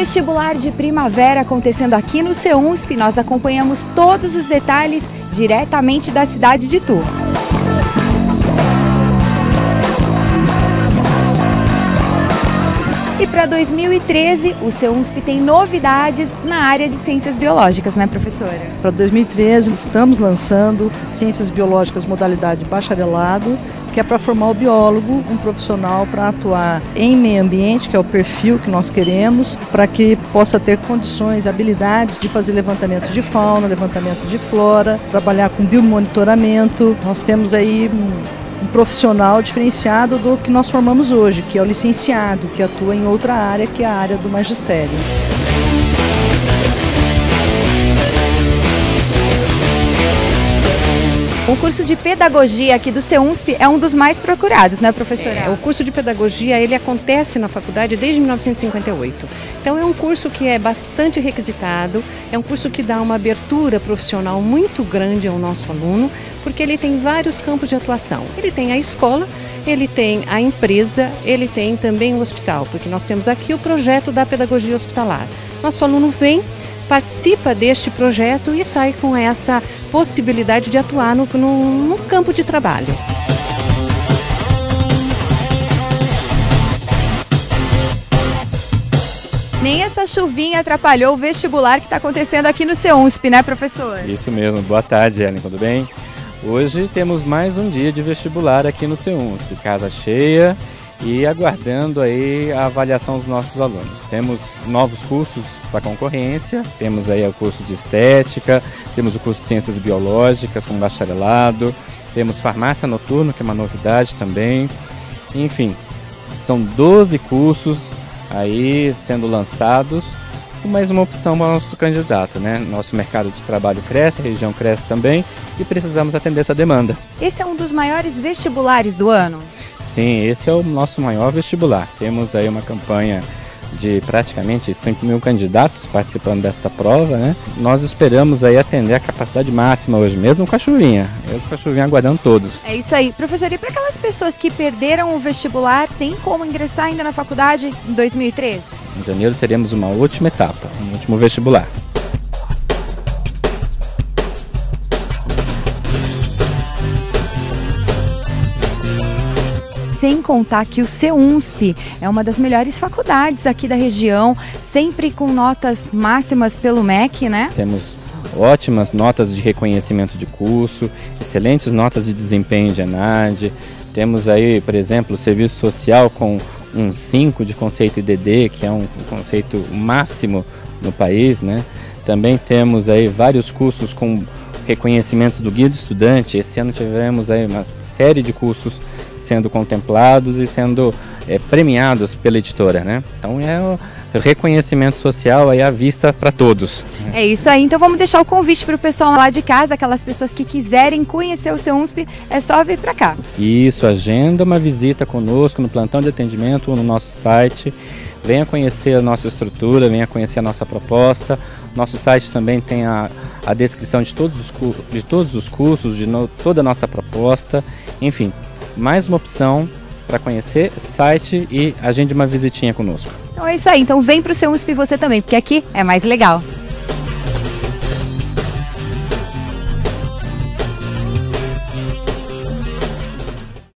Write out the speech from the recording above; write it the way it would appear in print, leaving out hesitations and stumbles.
Vestibular de primavera acontecendo aqui no CEUNSP, nós acompanhamos todos os detalhes diretamente da cidade de Itu. E para 2013, o CEUNSP tem novidades na área de ciências biológicas, né, professora? Para 2013, estamos lançando Ciências Biológicas modalidade bacharelado, que é para formar o biólogo, um profissional para atuar em meio ambiente, que é o perfil que nós queremos, para que possa ter condições, habilidades de fazer levantamento de fauna, levantamento de flora, trabalhar com biomonitoramento. Nós temos aí um profissional diferenciado do que nós formamos hoje, que é o licenciado, que atua em outra área, que é a área do magistério. O curso de pedagogia aqui do CEUNSP é um dos mais procurados, né, professora? O curso de pedagogia, ele acontece na faculdade desde 1958. Então é um curso que é bastante requisitado, é um curso que dá uma abertura profissional muito grande ao nosso aluno, porque ele tem vários campos de atuação. Ele tem a escola, ele tem a empresa, ele tem também o hospital, porque nós temos aqui o projeto da pedagogia hospitalar. Nosso aluno vem, participa deste projeto e sai com essa possibilidade de atuar no campo de trabalho. Nem essa chuvinha atrapalhou o vestibular que está acontecendo aqui no CEUNSP, né, professor? Isso mesmo. Boa tarde, Ellen, tudo bem? Hoje temos mais um dia de vestibular aqui no CEUNSP, casa cheia e aguardando aí a avaliação dos nossos alunos. Temos novos cursos para concorrência, temos aí o curso de estética, temos o curso de ciências biológicas com bacharelado, temos farmácia noturna, que é uma novidade também. Enfim, são 12 cursos aí sendo lançados, mais uma opção para o nosso candidato, né? Nosso mercado de trabalho cresce, a região cresce também e precisamos atender essa demanda. Esse é um dos maiores vestibulares do ano? Sim, esse é o nosso maior vestibular. Temos aí uma campanha de praticamente 5.000 candidatos participando desta prova, né? Nós esperamos aí atender a capacidade máxima hoje, mesmo com a chuvinha aguardando todos. É isso aí. Professor, e para aquelas pessoas que perderam o vestibular, tem como ingressar ainda na faculdade em 2013? Em janeiro teremos uma última etapa, um último vestibular. Sem contar que o CEUNSP é uma das melhores faculdades aqui da região, sempre com notas máximas pelo MEC, né? Temos ótimas notas de reconhecimento de curso, excelentes notas de desempenho de ENAD. Temos aí, por exemplo, o serviço social com um 5 de conceito IDD, que é um conceito máximo no país, né? Também temos aí vários cursos com reconhecimentos do guia do estudante. Esse ano tivemos aí uma série de cursos sendo contemplados e sendo premiados pela editora, né? Então é o reconhecimento social aí à vista para todos. É isso aí, então vamos deixar o convite para o pessoal lá de casa, aquelas pessoas que quiserem conhecer o CEUNSP, é só vir para cá. Isso, agenda uma visita conosco no plantão de atendimento ou no nosso site. Venha conhecer a nossa estrutura, venha conhecer a nossa proposta. Nosso site também tem a descrição de todos os cursos, de toda a nossa proposta. Enfim, mais uma opção para conhecer site e agende uma visitinha conosco. Então é isso aí, então vem para o CEUNSP você também, porque aqui é mais legal.